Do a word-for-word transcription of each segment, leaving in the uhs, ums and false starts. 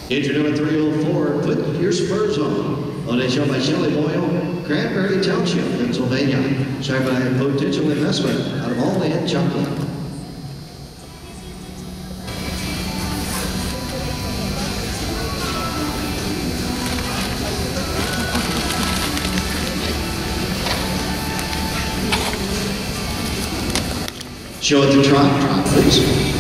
Entry number three oh four, Put Your Spurs On. On a show by Shelley Boyle, Cranberry Township, Pennsylvania. Started by Potential Investment out of All In Chocolate. Show at the trot, trot, please.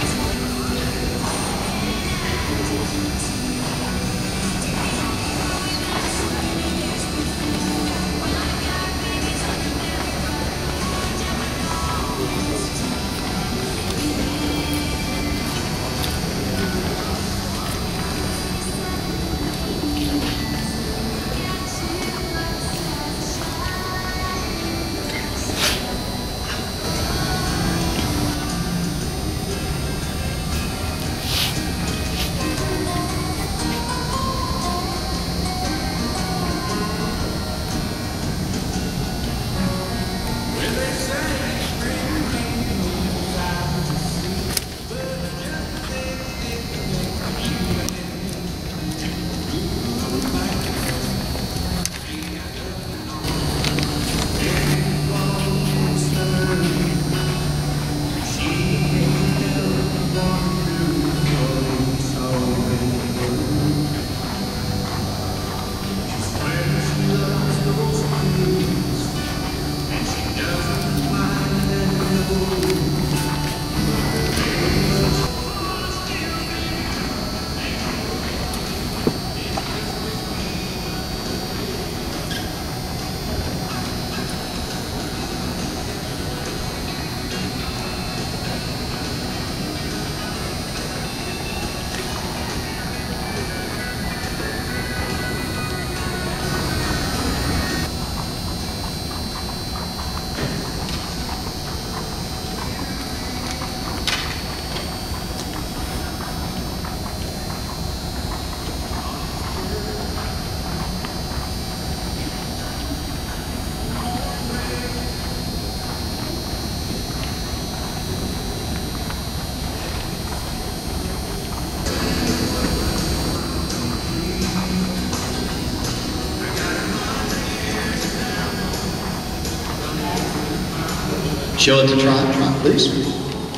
Show at the trot, trot, please.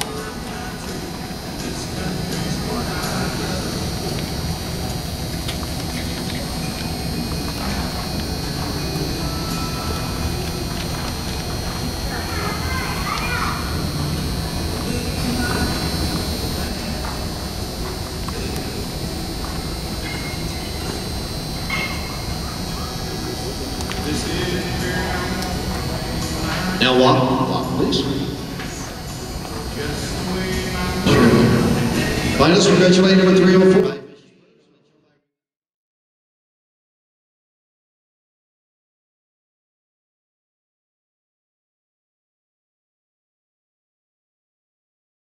Now walk, walk, please. Finals, congratulating number three oh four.